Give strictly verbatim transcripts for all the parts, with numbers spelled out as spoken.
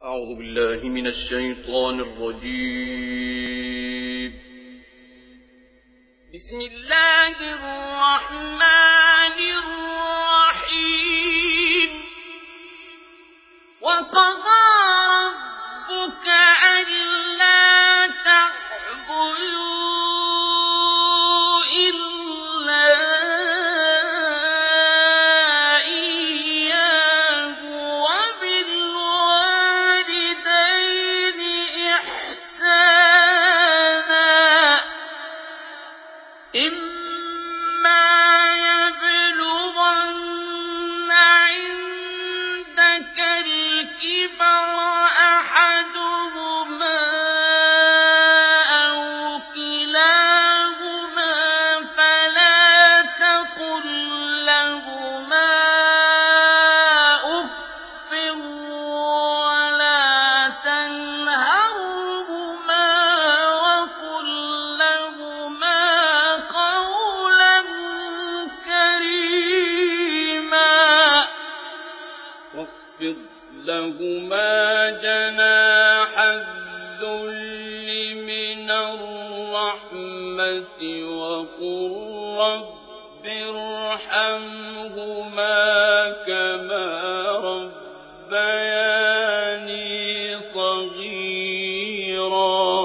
أعوذ بالله من الشيطان الرجيم. بسم الله الرحمن الرحيم. وقضى ربك ألا تعبدوا إلا إياه وبالوالدين إحسانا إما يبلغن عندك الكبر أحدهما أو كلاهما فلا تقل لهما أف ولا تنهرهما وقل لهما قولا كريما واخفض لهما جناح الذل من الرحمة وقل رب ارحمهما كما ربياني صغيرا.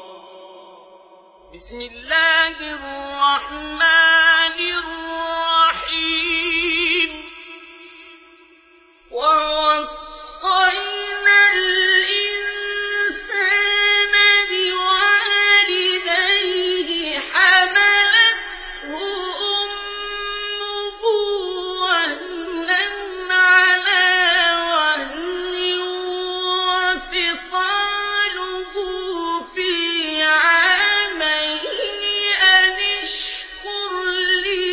بسم الله الرحمن الرحيم. ووصينا الإنسان بوالديه حملته أمه وهنا على وهن وفصاله في عامين أن اشكر لي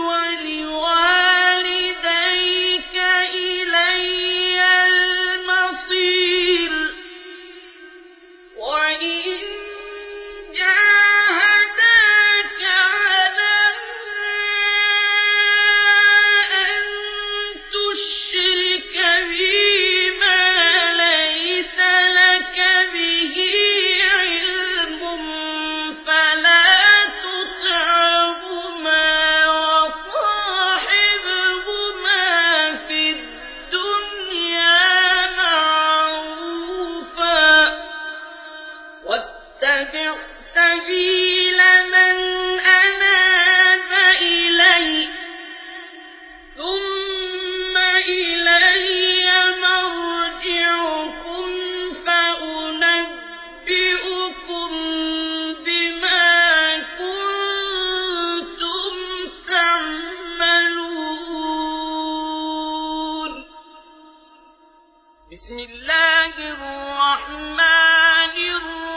ولوالديك إلي المصير. وإن جاهداك على أن تشرك بي ما ليس لك به علم فلا تطعهما وصاحبهما في الدنيا معروفا واتبع سبيل من أناب إلي ثم إلي مرجعكم فأنبئكم بما كنتم تعملون. بسم الله الرحمن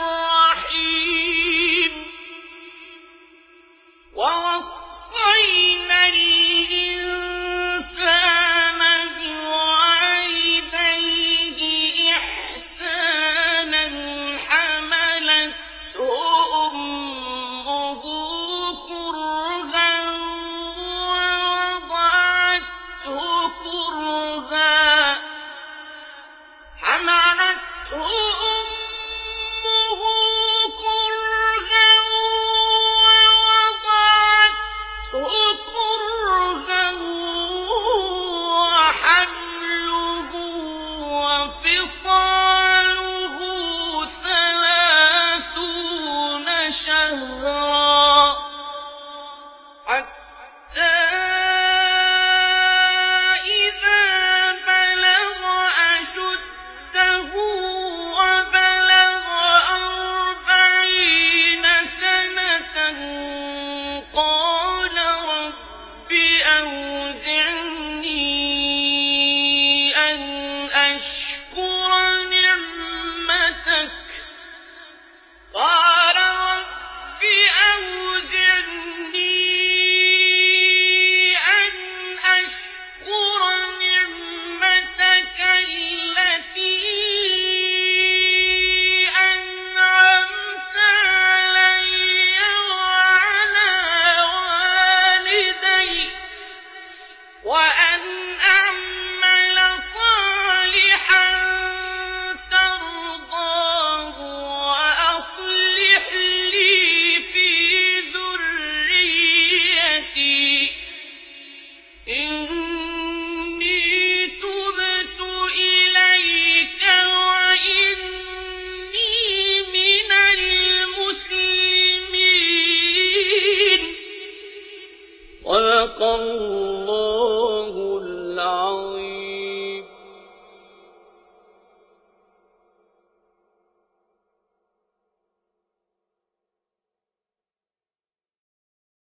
الرحيم. ووصينا الإنسان بوالديه إحسانا حملته أمه كرها ووضعته كرها حملته أمه كرها ووضعته كرها وحمله وفصاله ثلاثون شهرا حتى إذا بلغ أشده وبلغ أربعين سنة قال رب أوزعني أن أشكر نعمتك قال رب أوزعني أن أشكر نعمتك التي أنعمت علي وعلى والدي وأن أعمل صالحا بنيتي إني تبت إليك وإني من المسلمين. صدق الله